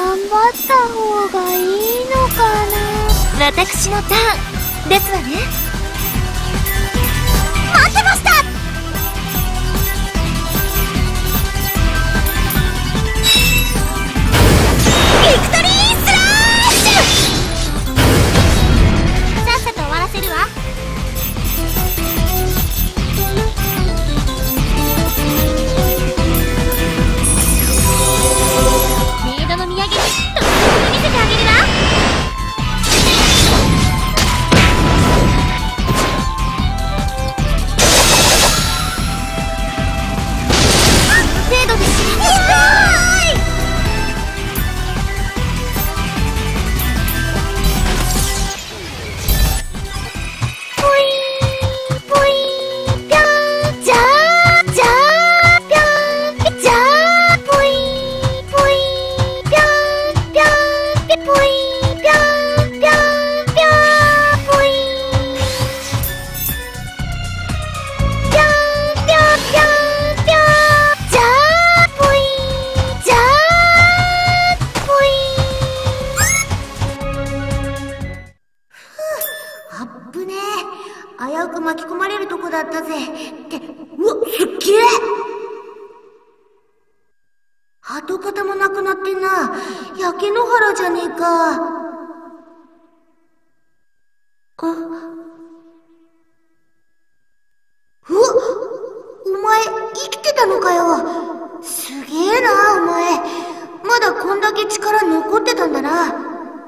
頑張った方がいいのかな。 私のターンですわね。 待ってました。ビクトリースラッシュ。さっさと終わらせるわ。メイドの土産に特別に見せてあげるわ。程度です。危うく巻き込まれるとこだったぜ。って、うわ、すっげえ！跡形もなくなってんな。焼け野原じゃねえか。うわ、お前、生きてたのかよ。すげえな、お前。まだこんだけ力残ってたんだな。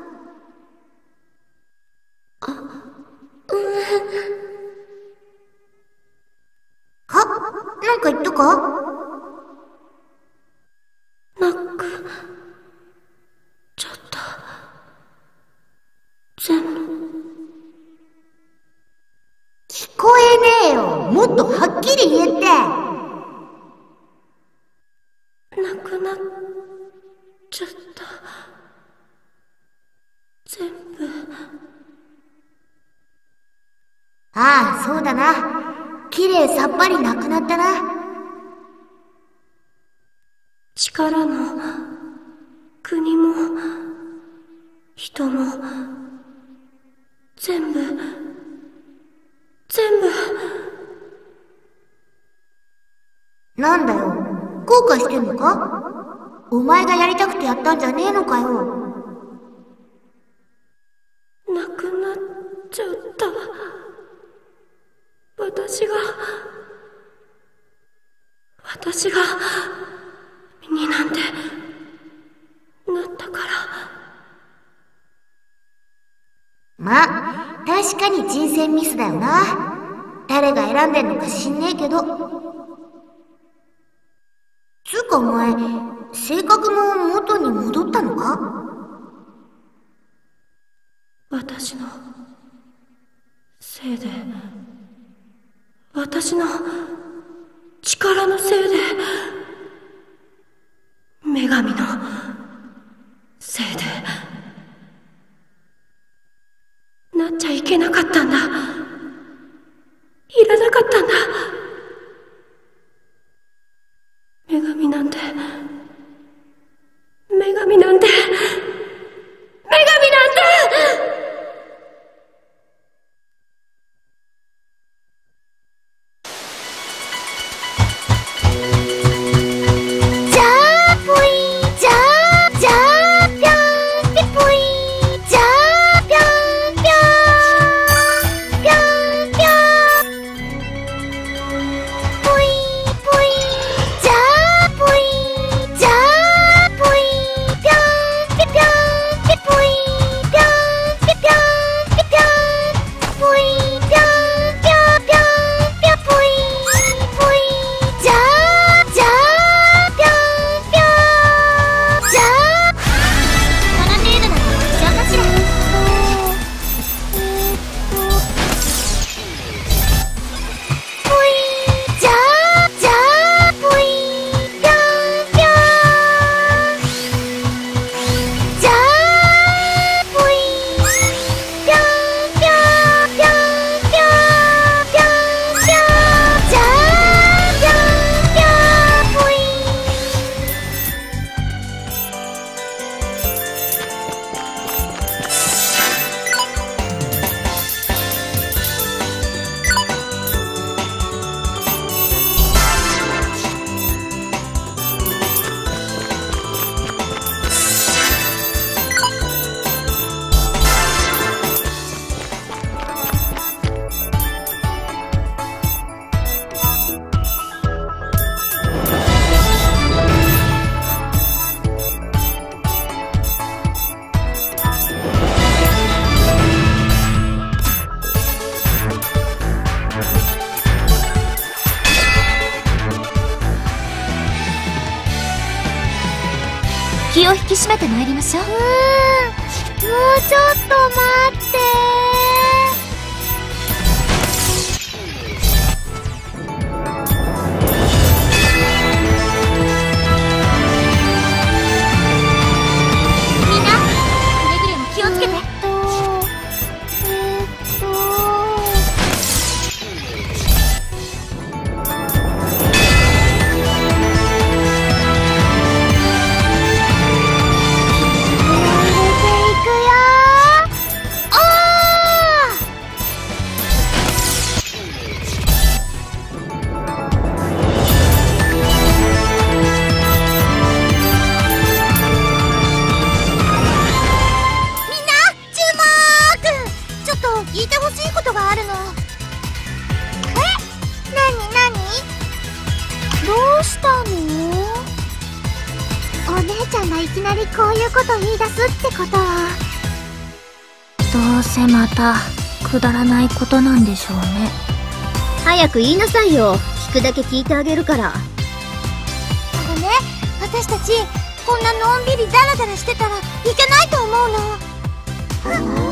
なんか言ったか？なくちょっと全部聞こえねえよ。もっとはっきり言えって。なくなっちゃった。全部。ああ、そうだな。きれいさっぱりなくなったな。力も国も人も全部なんだよ、後悔してんのか？お前がやりたくてやったんじゃねえのかよ。なくなっちゃった。私がになんてなったから。まあ、確かに人選ミスだよな。誰が選んでんのか知んねえけど。つうかお前、性格も元に戻ったのか？私のせいで、私の力のせいで、女神のせいで、なっちゃいけなかったんだ。いらなかったんだ。女神なんて、女神なんて、女神なんて。 締めてまいりましょう。 もうちょっと待って。 みんな、くれぐれも気をつけて。 聞いてほしいことがあるの。なにどうしたの？お姉ちゃんがいきなりこういうこと言い出すってことは、 どうせまたくだらないことなんでしょうね。 早く言いなさいよ。聞くだけ聞いてあげるから。 私たちこんなのんびりダラダラしてたらいけないと思うの。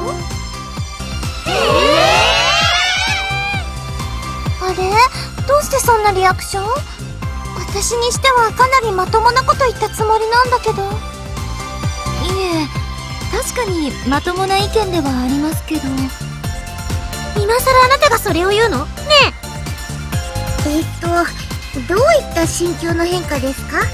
あれ？どうしてそんなリアクション？私にしてはかなりまともなこと言ったつもりなんだけど。 いえ、確かにまともな意見ではありますけど。 今さらあなたがそれを言うの？ねえ。どういった心境の変化ですか？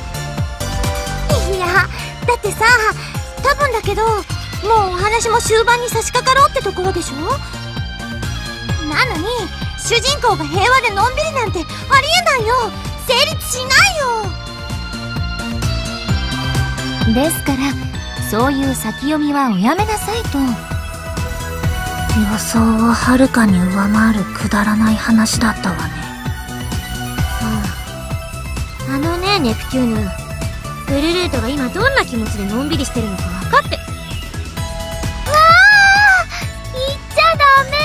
いや、だってさ、多分だけど、もうお話も終盤に差し掛かろうってところでしょ？なのに、主人公が平和でのんびりなんてありえないよ。成立しないよ。 ですから、そういう先読みはおやめなさいと。 予想をはるかに上回るくだらない話だったわね。 あのね、ネプチューヌ。ブルルートが今どんな気持ちでのんびりしてるのか分かって。わあ、言っちゃダメ。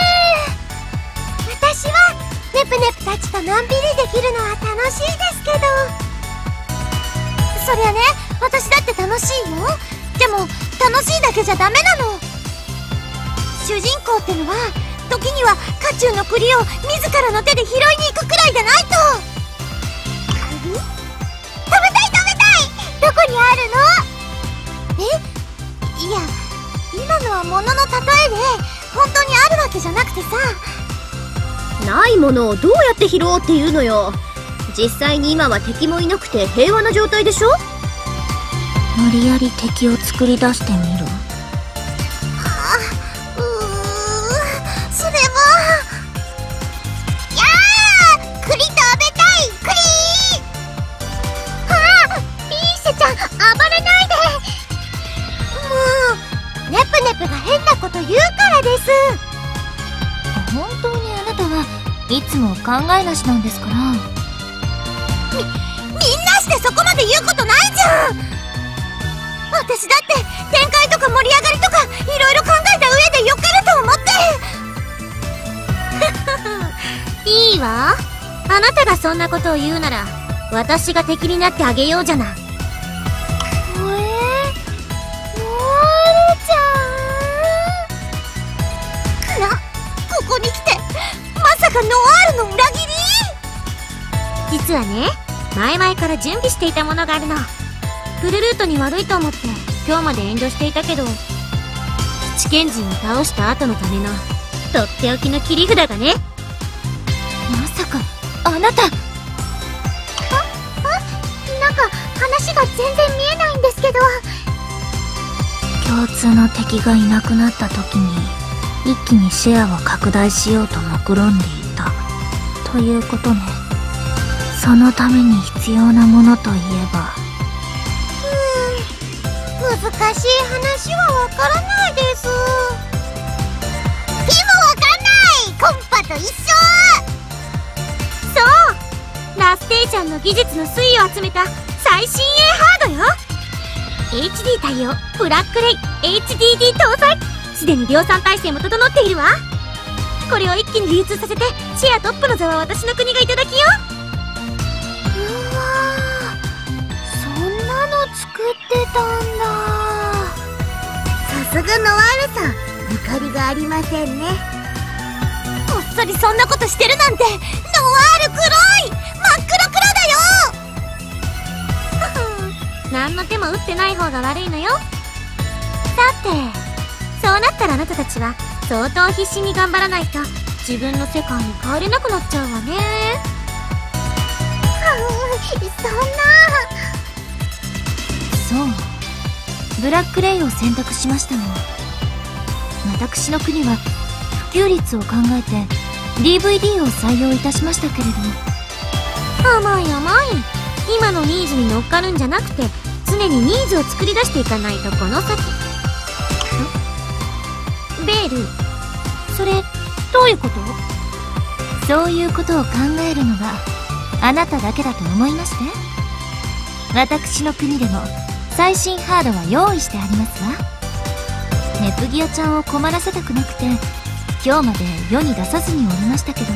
私はネプネプたちとのんびりできるのは楽しいですけど。そりゃね、私だって楽しいよ。でも楽しいだけじゃダメなの。主人公ってのは時には渦中の栗を自らの手で拾いに行くくらいでないと。食べたい。どこにあるの？いや、今のは物の例えで本当にあるわけじゃなくてさ。 ないものをどうやって拾おうっていうのよ。実際に今は敵もいなくて平和な状態でしょ？ 無理やり敵を作り出してみる。 それは。やー！栗食べたい！栗！リーシェちゃん、暴れないで！もう、ネプネプが変なこと言うからです。 本当にあなたはいつも考えなしなんですから。 みんなしてそこまで言うことないじゃん。私だって展開とか盛り上がりとかいろいろ考えた上でよけると思っていいわ。あなたがそんなことを言うなら私が敵になってあげようじゃない。モールちゃん。ここに来てまさかノアールの裏切り？実はね、前々から準備していたものがあるの。ブルルートに悪いと思って今日まで遠慮していたけど、地剣人を倒した後のためのとっておきの切り札がね。 まさかあなた。 なんか話が全然見えないんですけど。 共通の敵がいなくなった時に一気にシェアを拡大しようと目論んでいたということね。そのために必要なものといえば、 難しい話はわからないです。でもわかんない。コンパと一緒。そう、ラステイちゃんの技術の推移を集めた最新鋭ハードよ。 HD 対応、ブラックレイ HDD 搭載。すでに量産体制も整っているわ。これを一気に流通させてシェアトップの座は私の国がいただきよ。うわー、そんなの作ってたんだ。 さすがノワールさん、ゆかりがありませんね。こっそりそんなことしてるなんて、ノワール黒い、真っ黒黒だよ。何の手も打ってない方が悪いのよ。さて、そうなったらあなたたちは相当必死に頑張らないと自分の世界に帰れなくなっちゃうわね。そんな。 そう、ブラックレイを選択しましたの。私の国は普及率を考えて DVD を採用いたしましたけれど。 甘い甘い。今のニーズに乗っかるんじゃなくて、常にニーズを作り出していかないとこの先。ベール、それどういうこと？ そういうことを考えるのがあなただけだと思いまして。私の国でも最新ハードは用意してありますわ。ネプギアちゃんを困らせたくなくて今日まで世に出さずにおりましたけど。 で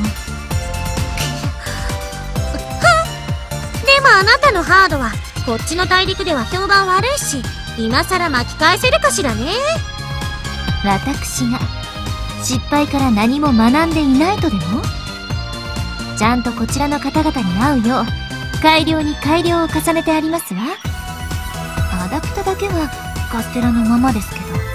もあなたのハードはこっちの大陸では評判悪いし、今さら巻き返せるかしらね。 私が失敗から何も学んでいないとでも？ちゃんとこちらの方々に合うよう改良に改良を重ねてありますわ。アダプタだけはカステラのままですけど。